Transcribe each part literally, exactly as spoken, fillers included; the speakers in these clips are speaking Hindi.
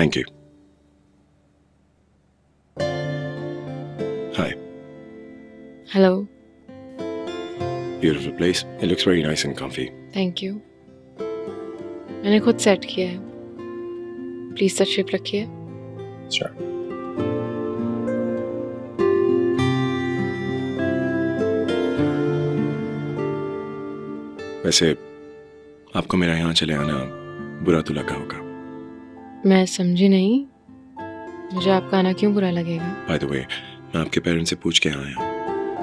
Thank you. Hi. Hello. Beautiful place. It looks very nice and comfy. Thank you. मैंने खुद सेट किया है. प्लीज तशरीफ रखिए. Sure. वैसे आपको मेरा यहाँ चले आना बुरा तो लगा होगा. मैं समझी नहीं. मुझे आपका आना क्यों बुरा लगेगा? By the way, मैं आपके पेरेंट्स से पूछ के आया हूँ.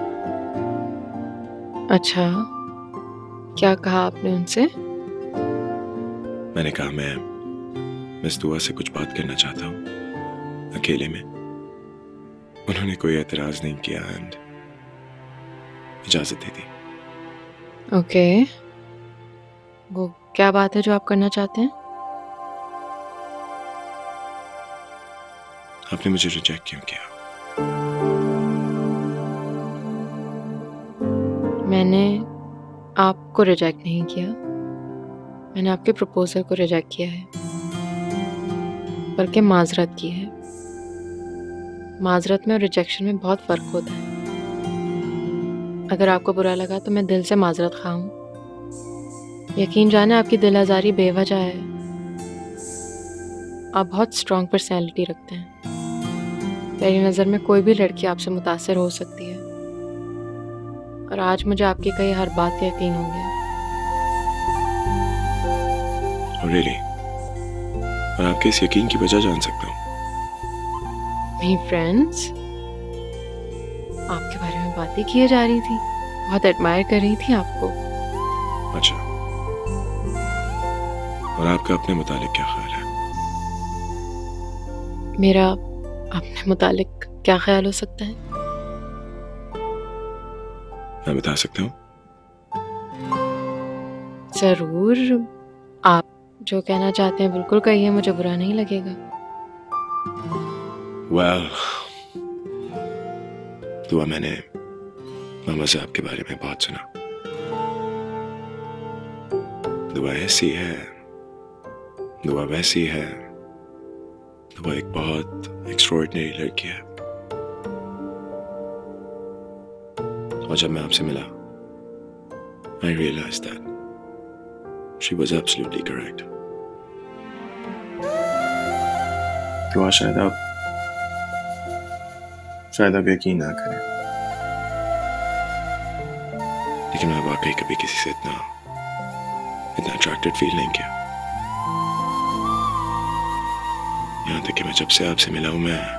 अच्छा, क्या कहा आपने उनसे? मैंने कहा मैं मिस दुआ से कुछ बात करना चाहता हूँ अकेले में. उन्होंने कोई एतराज नहीं किया एंड इजाजत दे दी. ओके. वो क्या बात है जो आप करना चाहते हैं? आपने मुझे रिजेक्ट क्यों किया? मैंने आपको रिजेक्ट नहीं किया. मैंने आपके प्रपोजल को रिजेक्ट किया है, बल्कि माजरत की है. माजरत में और रिजेक्शन में बहुत फ़र्क होता है. अगर आपको बुरा लगा तो मैं दिल से माजरत खा हूँ. यकीन जाने आपकी दिल आज़ारी बेवजह है. आप बहुत स्ट्रॉन्ग पर्सनैलिटी रखते हैं. मेरी नज़र में कोई भी लड़की आपसे मुतासिर हो सकती है, और आज मुझे आपकी कही हर बात का यकीन हो गया. Oh, really? और आपके इस यकीन की वजह जान सकता हूँ? मेरी फ्रेंड्स आपके बारे में बातें किए जा रही थी, बहुत एडमायर कर रही थी आपको. अच्छा, और आपका अपने मुतालिक क्या ख्याल है? मेरा अपने मुतालिक क्या ख्याल हो सकता है? मैं बता सकता हूँ? जरूर. आप जो कहना चाहते हैं बिल्कुल कहिए, मुझे बुरा नहीं लगेगा. Well, दुआ मैंने मामा से आपके बारे में बहुत सुना. दुआ ऐसी है, दुआ वैसी है. दुआ एक बहुत एक्स्ट्राऑर्डिनरी लड़की है. और जब मैं आपसे मिला, I realized that she was absolutely correct. दुआ शायद आप शायद आप यकीन ना करें, लेकिन मैं वाकई कभी किसी से इतना इतना अट्रैक्टेड फील नहीं किया. यहाँ तक कि मैं जब से आपसे मिला हूं, मैं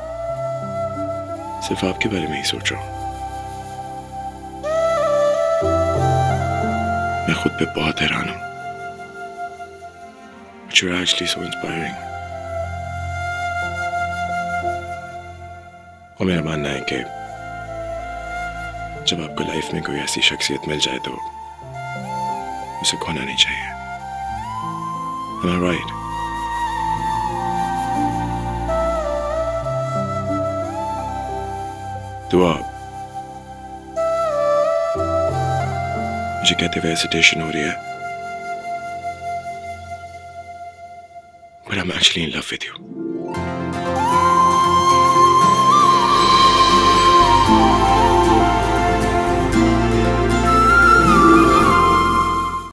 सिर्फ आपके बारे में ही सोच रहा हूँ. मैं खुद पे बहुत हैरान हूँ. But you're actually so inspiring. और मेरा मानना है कि जब आपको लाइफ में कोई ऐसी शख्सियत मिल जाए तो उसे खोना नहीं चाहिए. Am I right? दुआ, मुझे कहते हुए हेजिटेशन हो रही है, but I'm actually in love with you.